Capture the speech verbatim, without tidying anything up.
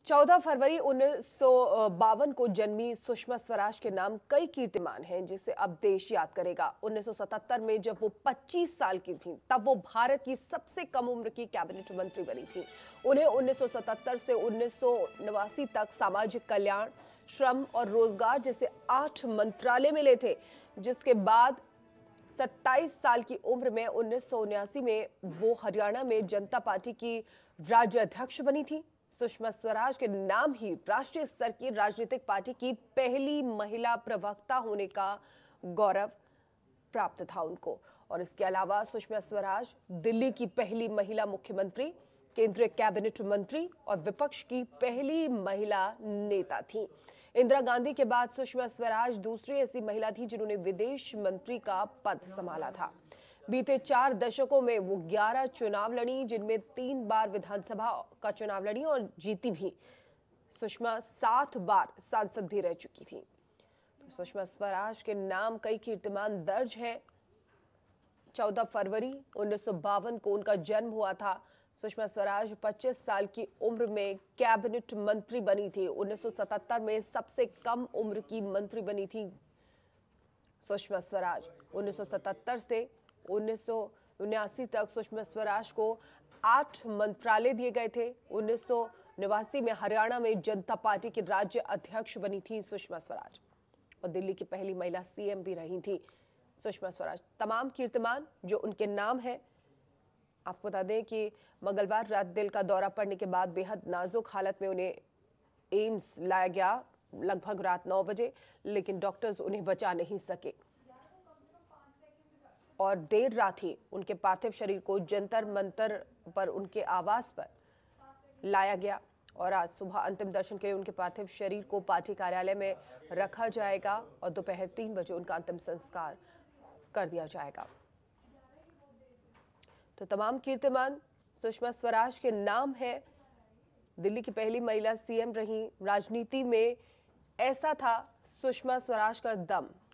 चौदह फरवरी उन्नीस सौ बावन को जन्मी सुषमा स्वराज के नाम कई कीर्तिमान हैं जिसे अब देश याद करेगा। उन्नीस सौ सतहत्तर में जब वो पच्चीस साल की थीं, तब वो भारत की सबसे कम उम्र की कैबिनेट मंत्री बनी थीं। उन्हें उन्नीस सौ सतहत्तर से उन्नीस सौ नवासी तक सामाजिक कल्याण, श्रम और रोजगार जैसे आठ मंत्रालय मिले थे, जिसके बाद सत्ताईस साल की उम्र में उन्नीस सौ उन्यासी में वो हरियाणा में जनता पार्टी की राज्य अध्यक्ष बनी थी। सुषमा स्वराज के नाम ही राष्ट्रीय स्तर की राजनीतिक पार्टी की पहली महिला प्रवक्ता होने का गौरव प्राप्त था उनको। और इसके अलावा सुषमा स्वराज दिल्ली की पहली महिला मुख्यमंत्री, केंद्रीय कैबिनेट मंत्री और विपक्ष की पहली महिला नेता थी। इंदिरा गांधी के बाद सुषमा स्वराज दूसरी ऐसी महिला थी जिन्होंने विदेश मंत्री का पद संभाला था। बीते चार दशकों में वो ग्यारह चुनाव लड़ी, जिनमें तीन बार विधानसभा का चुनाव लड़ी और जीती भी। सुषमा सात बार सांसद भी रह चुकी थी। तो सुषमा स्वराज के नाम कई कीर्तिमान दर्ज है। चौदह फरवरी उन्नीस सौ बावन को उनका जन्म हुआ था। सुषमा स्वराज पच्चीस साल की उम्र में कैबिनेट मंत्री बनी थी। उन्नीस सौ सतहत्तर में सबसे कम उम्र की मंत्री बनी थी सुषमा स्वराज। उन्नीस सौ सतहत्तर से उन्नीस सौ उन्यासी तक सुषमा स्वराज को आठ मंत्रालय दिए गए थे। उन्नीस सौ नवासी में हरियाणा में जनता पार्टी की राज्य अध्यक्ष बनी थी सुषमा स्वराज और दिल्ली की पहली महिला सीएम भी रही थी सुषमा स्वराज। तमाम कीर्तिमान जो उनके नाम है। आपको बता दें कि मंगलवार रात दिल का दौरा पड़ने के बाद बेहद नाजुक हालत में उन्हें एम्स लाया गया लगभग रात नौ बजे, लेकिन डॉक्टर्स उन्हें बचा नहीं सके और देर रात ही उनके पार्थिव शरीर को जंतर मंतर पर उनके आवास पर लाया गया और आज सुबह अंतिम दर्शन के लिए उनके पार्थिव शरीर को पार्टी कार्यालय में रखा जाएगा और दोपहर तीन बजे उनका अंतिम संस्कार कर दिया जाएगा। तो तमाम कीर्तिमान सुषमा स्वराज के नाम है। दिल्ली की पहली महिला सीएम रही। राजनीति में ऐसा था सुषमा स्वराज का दम।